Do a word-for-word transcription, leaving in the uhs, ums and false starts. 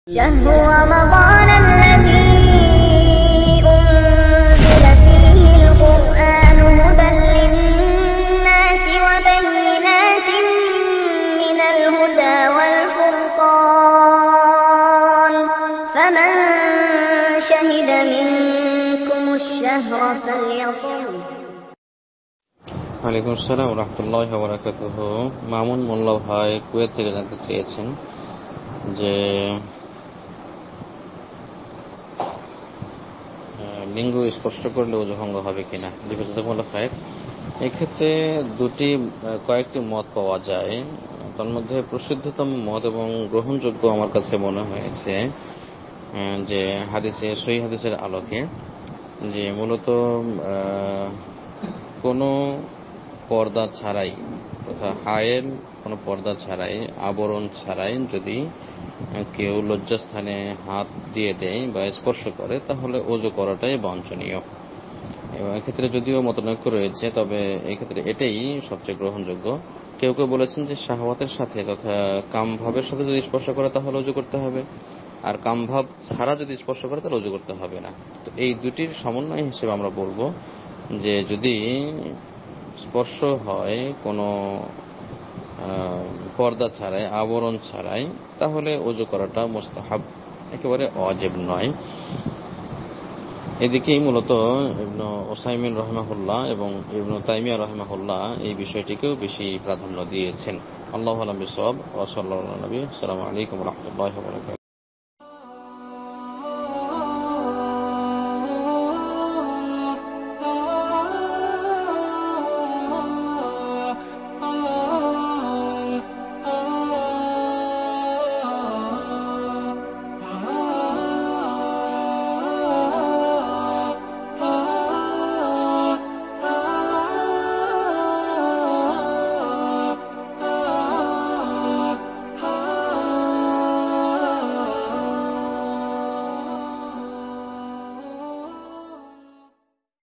شهر رمضان الذي أنزل فيه القرآن هدى للناس وبينات من الهدى والفرقان فمن شهد منكم الشهر فليصم ওয়ালাইকুম আসসালাম ওয়া রাহমাতুল্লাহি ওয়া বারাকাতুহু। মামুন মোল্লা ভাই কুয়েত থেকে জানতে চেয়েছেন যে লিঙ্গ স্পর্শ করলে ওযু ভঙ্গ হবে কিনা। জাযাকুমুল্লাহ খায়র। এক্ষেত্রে দুটি কয়েকটি মত পাওয়া যায়, তার মধ্যে প্রসিদ্ধতম মত এবং গ্রহণযোগ্য আমার কাছে মনে হয়েছে যে হাদিসে সহিহ হাদিসের আলোকে যে মূলত কোনো পর্দা ছাড়াই তথা হায়ের কোনো পর্দা ছাড়াই আবরণ ছাড়াই যদি কেউ লজ্জাস্থানে হাত দিয়ে দেয় বা স্পর্শ করে তাহলে ওযু করাটাই বাঞ্ছনীয়। এবং এক্ষেত্রে যদিও মতনৈক্য রয়েছে, তবে এক্ষেত্রে এটাই সবচেয়ে গ্রহণযোগ্য। কেউ কেউ বলেছেন যে শাহওয়াতের সাথে তথা কামভাবের সাথে যদি স্পর্শ করে তাহলে ওযু করতে হবে, আর কামভাব ছাড়া যদি স্পর্শ করে তাহলে ওযু করতে হবে না। তো এই দুটির সমন্বয় হিসেবে আমরা বলবো যে যদি স্পর্শ হয় কোনো পর্দা ছাড়াই আবরণ ছাড়াই তাহলে ওযু করাটা মুস্তাহাব, একেবারে ওয়াজিব নয়। এদিকেই মূলত ইবনে উসাইমিন রাহিমাহুল্লাহ এবং ইবনে তাইমিয়া রাহিমাহুল্লাহ এই বিষয়টিকেও বেশি প্রাধান্য দিয়েছেন। আল্লাহু আ'লাম বিসওয়াব ওয়া সাল্লাল্লাহু আলা নবী। আসসালামু আলাইকুম ওয়া রাহমাতুল্লাহি ওয়া বারাকাতুহু।